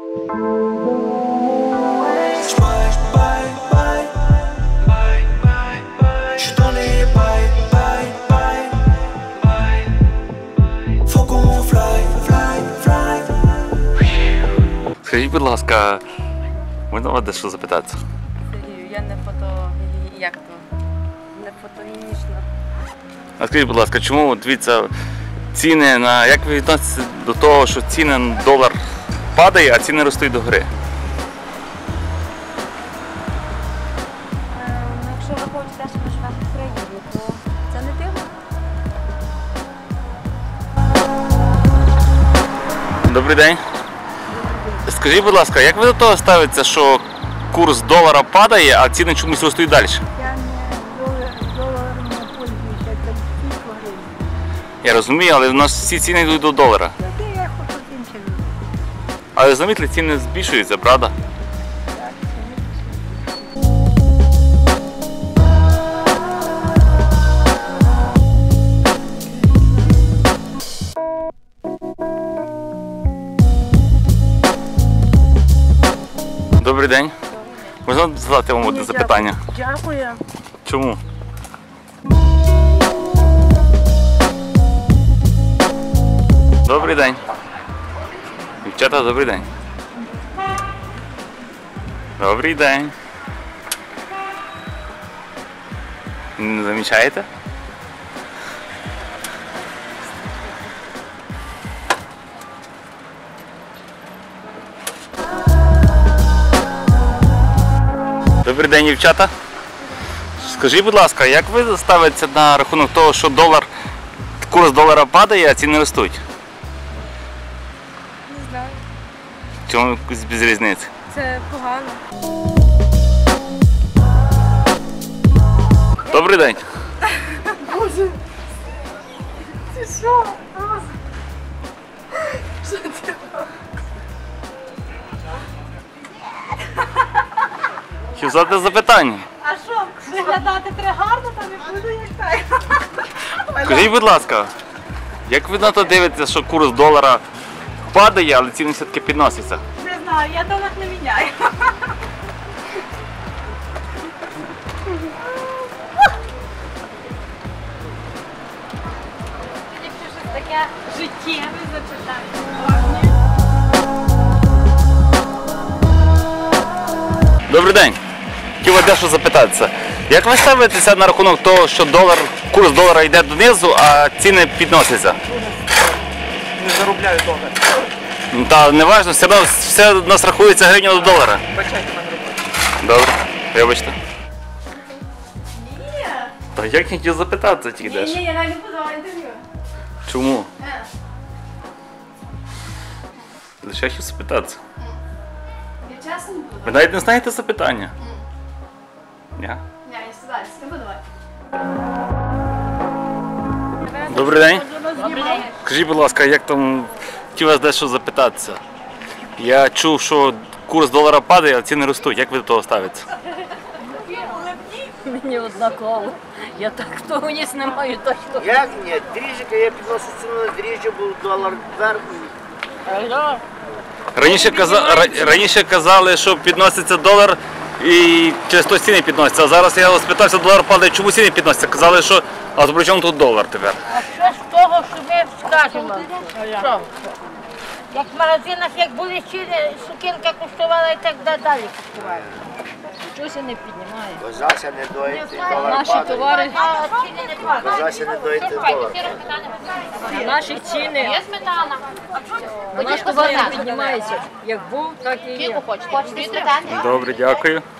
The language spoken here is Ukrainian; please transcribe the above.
Скажіть, будь ласка, можна вас дещо запитатися? Сергію, я не фото... як то? Не фотогенічна. А скажіть, будь ласка, чому, дивіться, ціни на... Як ви відноситеся до того, що ціни на долар падає, а ціни ростуть догори? Якщо враховувати те, що ми живемо в Україні, то це не дивно. Добрий день. Скажіть, будь ласка, як ви до того ставитеся, що курс долара падає, а ціни чомусь ростуть далі? Я не доларом не пользуюся, це тільки гривень. Я розумію, але в нас всі ціни йдуть до долара. Тоді я хочу іншим. Але замітили, ціни збільшуються, правда? Добрий день. Можна задати вам одне запитання? Дякую. Чому? Добрий день. Дівчата, добрий день. Добрий день. Не замічаєте? Добрий день, дівчата. Скажіть, будь ласка, як ви ставитеся на рахунок того, що курс долара падає, а ціни ростуть? Не знаю. Чому без різниці? Це погано. Добрий день. Боже. Ти що? Що ти робиш? Хотів задати запитання. А що, виглядати треба гарно, то не буду як так. Скажіть, будь ласка, як ви на то дивитеся, що курс долара падає, але ціни все-таки підносяться? Не знаю, я долар не міняю. Якщо щось таке життєве запитання. Добрий день. Хотів вас дещо запитатися. Як ви ставитеся на рахунок того, що курс долара йде донизу, а ціни підносяться? Не заробляю долар. Та не важливо, все у нас рахується гривня до долара. Бачайте мене роботу. Добре, вибачте. Ні. Та як я хотів запитатися тільки Ні, дещо? я навіть не подала інтерв'ю. Чому? Лише я хотів запитатися. Я чесно не буду. Ви навіть не знаєте запитання? Ні. Ні, я сказала, з ким подавати. Добрий день. Скажіть, будь ласка, як там, хотів вас дещо запитатися. Я чув, що курс долара падає, а ціни ростуть. Як ви до того ставитеся? Мені однаково. Я так того ніс не маю, так що. Як ні? Дріжджика я підносив ціну на дріжджі, був долар вверх. Раніше казали, що підноситься долар і через то ціни підносяться. А зараз я спитався, долар падає, чому ціни підносяться? Казали, що а при чому тут долар тепер? А що з того, що ми скажемо? Що? Як в магазинах, як були ціни, сукінка коштувала і так далі коштувала. Щось не піднімає. Козася не доїти, долар Наші падає. товари, Козася не доїти, долар. на наші ціни, Є сметана. на наші товари не піднімаються. Як був, так і є. Хочете сметані? Добре, дякую.